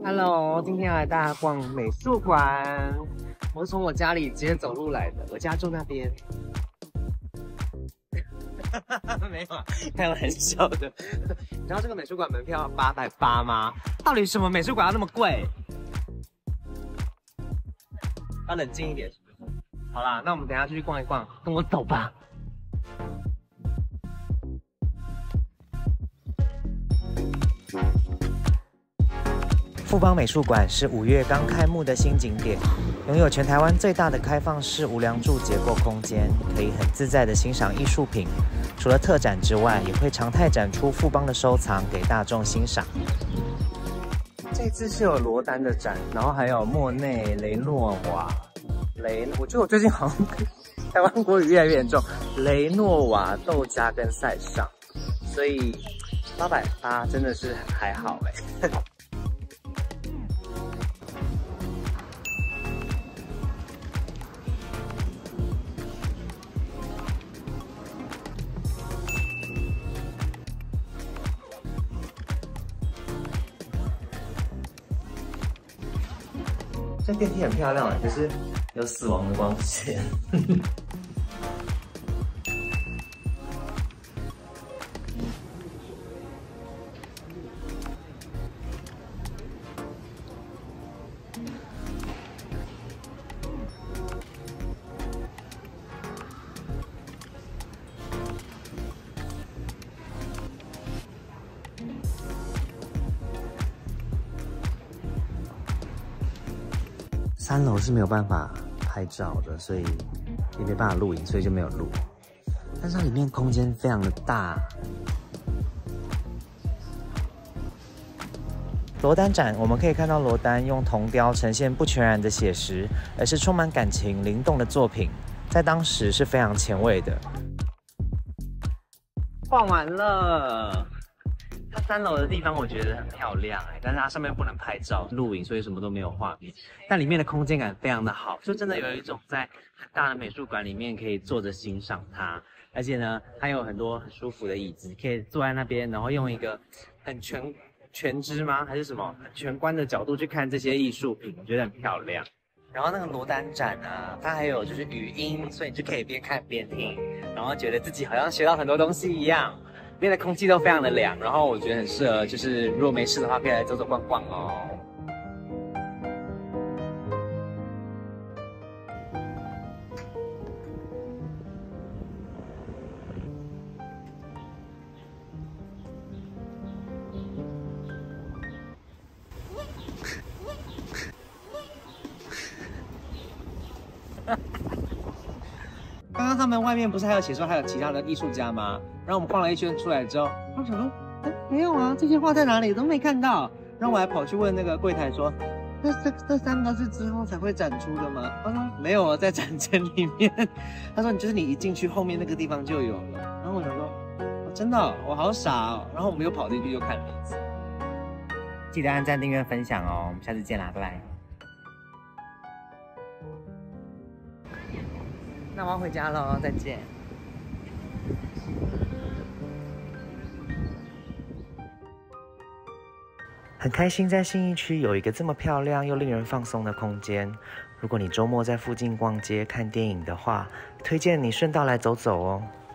Hello，今天要来带大家逛美术馆。我是从我家里直接走路来的，我家住那边。没有啊，开玩笑的。你知道这个美术馆门票880吗？到底什么美术馆要那么贵？要冷静一点。好啦，那我们等一下继续逛一逛，跟我走吧。富邦美术馆是5月刚开幕的新景点，拥有全台湾最大的开放式无梁柱结构空间，可以很自在地欣赏艺术品。除了特展之外，也会常态展出富邦的收藏给大众欣赏。这次是有罗丹的展，然后还有莫内、雷诺瓦、我觉得我最近好像台湾国语越来越严重，雷诺瓦、窦加跟塞尚，所以880真的是还好哎。这电梯很漂亮，可是有死亡的光线。3楼是没有办法拍照的，所以也没办法录影，所以就没有录。但是它里面空间非常的大。罗丹展，我们可以看到罗丹用铜雕呈现不全然的写实，而是充满感情、灵动的作品，在当时是非常前卫的。逛完了。它3楼的地方我觉得很漂亮但是它上面不能拍照、录影，所以什么都没有画面。但里面的空间感非常的好，就真的有一种在很大的美术馆里面可以坐着欣赏它。而且呢，它有很多很舒服的椅子，可以坐在那边，然后用一个很全知吗？还是什么很全观的角度去看这些艺术品，我觉得很漂亮。然后那个罗丹展啊，它还有就是语音，所以你就可以边看边听，然后觉得自己好像学到很多东西一样。里面的空气都非常的凉，然后我觉得很适合，就是如果没事的话，可以来走走逛逛哦。刚刚他们外面不是还有写说还有其他的艺术家吗？然后我们逛了一圈出来之后，我想说，没有啊，这些画在哪里都没看到。然后我还跑去问那个柜台说，这3个是之后才会展出的吗？他说没有啊，在展间里面。他说你一进去后面那个地方就有了。然后我想说，真的我好傻哦。然后我们又跑进去又看了一次。记得按赞、订阅、分享哦，我们下次见啦，拜拜。那我要回家喽，再见。很开心在信义区有一个这么漂亮又令人放松的空间。如果你周末在附近逛街看电影的话，推荐你顺道来走走哦。